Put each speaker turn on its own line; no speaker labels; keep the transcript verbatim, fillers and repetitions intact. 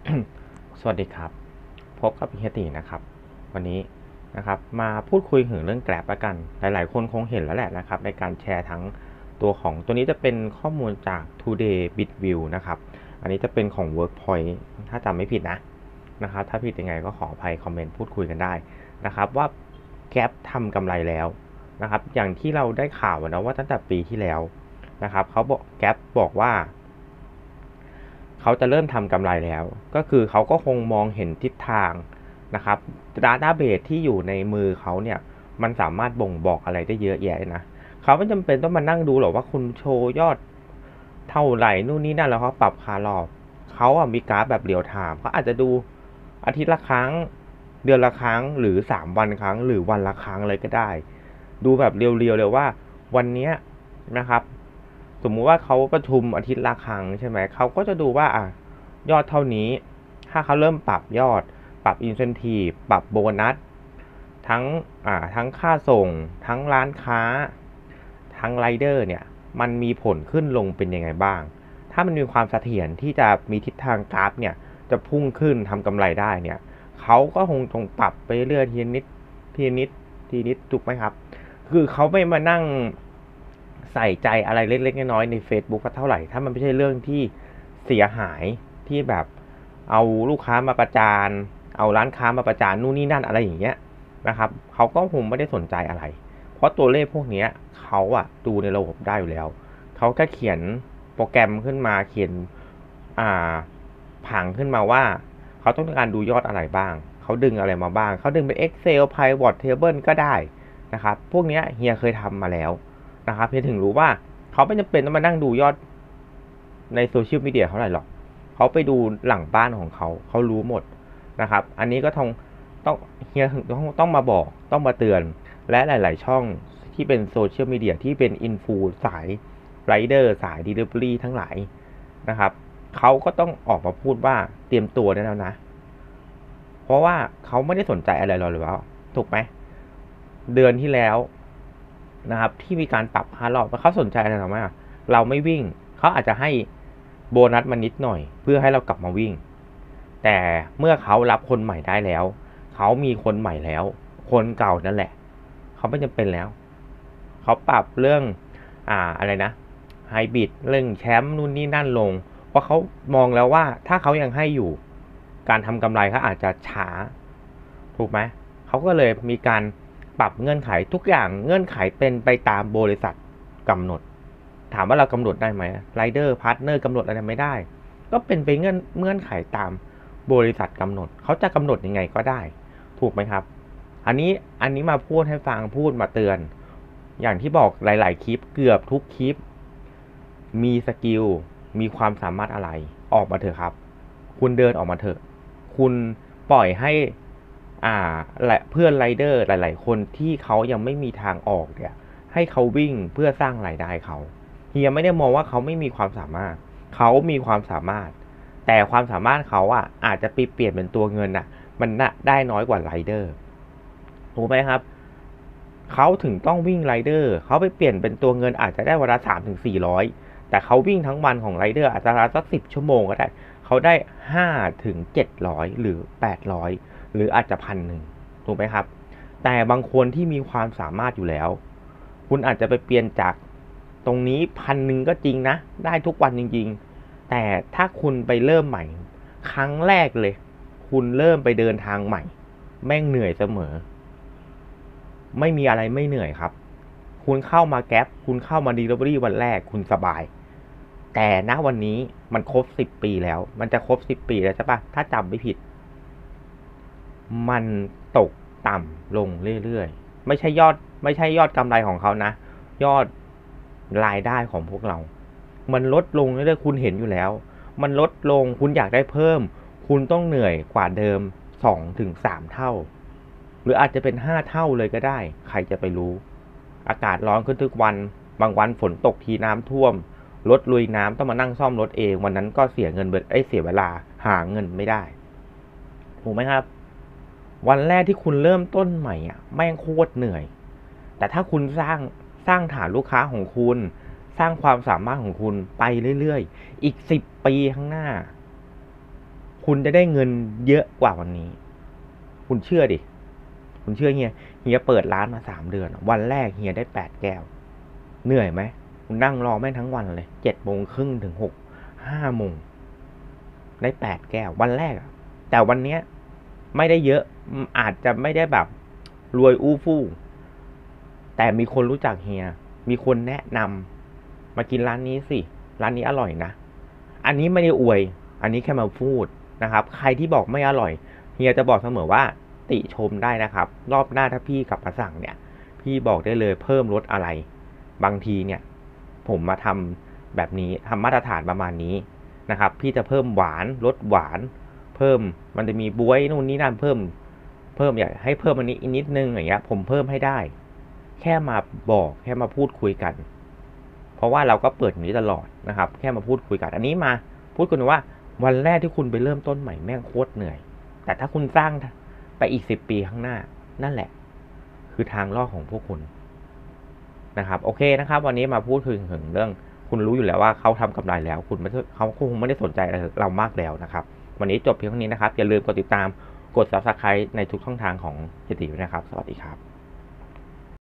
สวัสดีครับพบกับเฮียตีนะครับวันนี้นะครับมาพูดคุยถึงเรื่องแกร็บละกันหลายๆคนคงเห็นแล้วแหละนะครับในการแชร์ทั้งตัวของตัวนี้จะเป็นข้อมูลจาก Today Bitview นะครับอันนี้จะเป็นของ Workpoint ถ้าจำไม่ผิดนะนะครับถ้าผิดยังไงก็ขออภัยคอมเมนต์พูดคุยกันได้นะครับว่าแกร็บทำกำไรแล้วนะครับอย่างที่เราได้ข่าวนะว่าตั้งแต่ปีที่แล้วนะครับเขาบอกแกร็บบอกว่าเขาจะเริ่มทำกำไรแล้ว ก็คือเขาก็คงมองเห็นทิศทางนะครับ Database ที่อยู่ในมือเขาเนี่ย มันสามารถบ่งบอกอะไรได้เยอะแยะนะ เขาไม่จำเป็นต้องมานั่งดูหรอกว่าคุณโชว์ยอดเท่าไหร่นู่นนี่นั่นแล้วเขาปรับคารอบเขาอะมีกราฟแบบเรียลไทม์เขาอาจจะดูอาทิตย์ละครั้ง เดือนละครั้ง หรือสามวันครั้ง หรือวันละครั้งเลยก็ได้ ดูแบบเรียวๆเลยว่าวันนี้นะครับสมมุติว่าเขาประชุมอาทิตย์ละครั้งใช่ไหมเขาก็จะดูว่าอ่ะยอดเท่านี้ถ้าเขาเริ่มปรับยอดปรับอินเซนทีฟปรับโบนัสทั้งอ่าทั้งค่าส่งทั้งร้านค้าทั้งไรเดอร์เนี่ยมันมีผลขึ้นลงเป็นยังไงบ้างถ้ามันมีความเสถียรที่จะมีทิศทางกราฟเนี่ยจะพุ่งขึ้นทำกำไรได้เนี่ยเขาก็คงต้องปรับไปเรื่อยทีนิดทีนิดทีนิดถูกไหมครับ คือเขาไม่มานั่งใส่ใจอะไรเล็กๆน้อยๆใน Facebook เท่าไหร่ถ้ามันไม่ใช่เรื่องที่เสียหายที่แบบเอาลูกค้ามาประจานเอาร้านค้ามาประจานนู่นนี่นั่นอะไรอย่างเงี้ยนะครับเขาก็คงไม่ได้สนใจอะไรเพราะตัวเลขพวกนี้เขาอะดูในระบบได้อยู่แล้วเขาแค่เขียนโปรแกรมขึ้นมาเขียนอ่าผังขึ้นมาว่าเขาต้องการดูยอดอะไรบ้างเขาดึงอะไรมาบ้างเขาดึงเป็น Excel Pivot Table ก็ได้ นะครับพวกนี้เฮียเคยทำมาแล้วนะครับเฮียถึงรู้ว่าเขาไม่จำเป็นต้องมานั่งดูยอดในโซเชียลมีเดียเท่าไหร่หรอกเขาไปดูหลังบ้านของเขาเขารู้หมดนะครับอันนี้ก็ต้องต้องเฮียถึงต้องต้องมาบอกต้องมาเตือนและหลายๆช่องที่เป็นโซเชียลมีเดียที่เป็นอินฟูสายไรเดอร์สายดีลิเวอรี่ทั้งหลายนะครับเขาก็ต้องออกมาพูดว่าเตรียมตัวได้แล้วนะเพราะว่าเขาไม่ได้สนใจอะไรเราเลยว่าถูกไหมเดือนที่แล้ว นะครับที่มีการปรับค่ารอบเขาสนใจอะไรหรือไม่เราไม่วิ่งเขาอาจจะให้โบนัสมานิดหน่อยเพื่อให้เรากลับมาวิ่งแต่เมื่อเขารับคนใหม่ได้แล้วเขามีคนใหม่แล้วคนเก่านั่นแหละเขาไม่จำเป็นแล้วเขาปรับเรื่องอ่าอะไรนะไฮบริดเรื่องแชมป์นู่นนี่นั่นลงเพราะเขามองแล้วว่าถ้าเขายังให้อยู่การทำกำไรเขาอาจจะช้าถูกไหมเขาก็เลยมีการ ปรับเงื่อนไขทุกอย่างเงื่อนไขเป็นไปตามบริษัทกำหนดถามว่าเรากำหนดได้ไหมไรเดอร์พาร์ทเนอร์กำหนดอะไรไม่ได้ก็เป็นไปเงื่อนเงื่อนไขตามบริษัทกำหนดเขาจะกำหนดยังไงก็ได้ถูกไหมครับอันนี้อันนี้มาพูดให้ฟังพูดมาเตือนอย่างที่บอกหลายๆคลิปเกือบทุกคลิปมีสกิลมีความสามารถอะไรออกมาเถอะครับคุณเดินออกมาเถอะคุณปล่อยให้ อ่าและเพื่อนไรเดอร์หลายๆคนที่เขายังไม่มีทางออกเนี่ยให้เขาวิ่งเพื่อสร้างรายได้เขาเฮียไม่ได้มองว่าเขาไม่มีความสามารถเขามีความสามารถแต่ความสามารถเขาอ่ะอาจจะไปเปลี่ยนเป็นตัวเงินอ่ะมันน่ะได้น้อยกว่าไรเดอร์ถูกไหมครับเขาถึงต้องวิ่งไรเดอร์เขาไปเปลี่ยนเป็นตัวเงินอาจจะได้วันละสามถึงสี่ร้อยแต่เขาวิ่งทั้งวันของไรเดอร์อาจจะสักสิบชั่วโมงก็ได้เขาได้ห้าถึงเจ็ดร้อยหรือแปดร้อย หรืออาจจะพันหนึ่งถูกไหมครับแต่บางคนที่มีความสามารถอยู่แล้วคุณอาจจะไปเปลี่ยนจากตรงนี้พันหนึ่งก็จริงนะได้ทุกวันจริงๆแต่ถ้าคุณไปเริ่มใหม่ครั้งแรกเลยคุณเริ่มไปเดินทางใหม่แม่งเหนื่อยเสมอไม่มีอะไรไม่เหนื่อยครับคุณเข้ามาแก๊ปคุณเข้ามาดีลิเวอรี่วันแรกคุณสบายแต่ณวันนี้มันครบสิบปีแล้วมันจะครบสิบปีแล้วใช่ปะถ้าจำไม่ผิด มันตกต่ำลงเรื่อยๆไม่ใช่ยอดไม่ใช่ยอดกำไรของเขานะยอดรายได้ของพวกเรามันลดลงเรื่อยๆคุณเห็นอยู่แล้วมันลดลงคุณอยากได้เพิ่มคุณต้องเหนื่อยกว่าเดิมสองถึงสามเท่าหรืออาจจะเป็นห้าเท่าเลยก็ได้ใครจะไปรู้อากาศร้อนขึ้นทุกวันบางวันฝนตกทีน้ำท่วมรถลุยน้ำต้องมานั่งซ่อมรถเองวันนั้นก็เสียเงินเอ้ยเสียเวลาหาเงินไม่ได้ถูกไหมครับ วันแรกที่คุณเริ่มต้นใหม่อ่ะแม่งโคตรเหนื่อยแต่ถ้าคุณสร้างสร้างฐานลูกค้าของคุณสร้างความสามารถของคุณไปเรื่อยๆอีกสิบปีข้างหน้าคุณจะได้เงินเยอะกว่าวันนี้ คุณเชื่อดิคุณเชื่อเฮียเฮียเปิดร้านมาสามเดือนวันแรกเฮียได้แปดแก้วเหนื่อยไหมคุณนั่งรอแม่งทั้งวันเลยเจ็ดโมงครึ่งถึงหกห้าโมงได้แปดแก้ววันแรกแต่วันเนี้ยไม่ได้เยอะอาจจะไม่ได้แบบรวยอู้ฟู่แต่มีคนรู้จักเฮียมีคนแนะนำมากินร้านนี้สิร้านนี้อร่อยนะอันนี้ไม่ได้อวยอันนี้แค่มาพูดนะครับใครที่บอกไม่อร่อยเฮียจะบอกเสมอว่าติชมได้นะครับรอบหน้าถ้าพี่กลับมาสั่งเนี่ยพี่บอกได้เลยเพิ่มรสอะไรบางทีเนี่ยผมมาทำแบบนี้ทำมาตรฐานประมาณนี้นะครับพี่จะเพิ่มหวานรสหวานเพิ่มมันจะมีบ๊วยนู่นนี่นั่นเพิ่มเพิ่มอยากให้เพิ่มอันนี้อีกนิดนึงอย่างเงี้ยผมเพิ่มให้ได้แค่มาบอกแค่มาพูดคุยกันเพราะว่าเราก็เปิดอย่างนี้ตลอดนะครับแค่มาพูดคุยกันอันนี้มาพูดกันว่าวันแรกที่คุณไปเริ่มต้นใหม่แม่งโคตรเหนื่อยแต่ถ้าคุณสร้างไปอีกสิบปีข้างหน้านั่นแหละคือทางรอดของพวกคุณนะครับโอเคนะครับวันนี้มาพูดถึงถึงเรื่องคุณรู้อยู่แล้วว่าเขาทำกำไรแล้วคุณไม่เขาคงไม่ได้สนใจเรามากแล้วนะครับวันนี้จบเพียงเท่านี้นะครับอย่าลืมกดติดตามกด ซับสไครบ์ ในทุกช่องทางของเฮียตีด้วยนะครับสวัสดีครับ